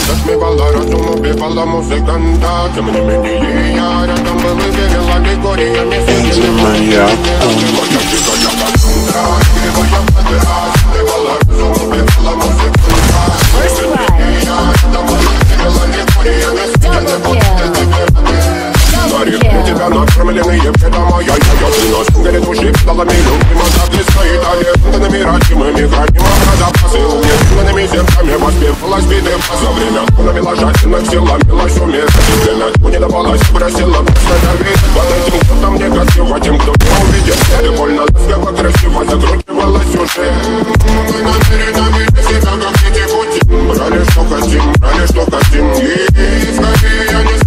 Затмевала разум, убивала музыканта. Тем не менее я рядом был и верил аллегориями. Энди Маньяк. Тебя накормленные предома. Я нос горит уши, педалами любима. Записка итальянцами, родимыми, храним запасы. Угнетенными зерками воспевалась биты. За время навела жадина, сила милась умеет. Время не давалась, просила просто верить. Под этим кто-то мне красиво, тем, кто не увидел. Ты больно ласково, красиво закручивалась уже. Мы намерены видеть себя, как дети пути. Брали, что хотим, и скорее я не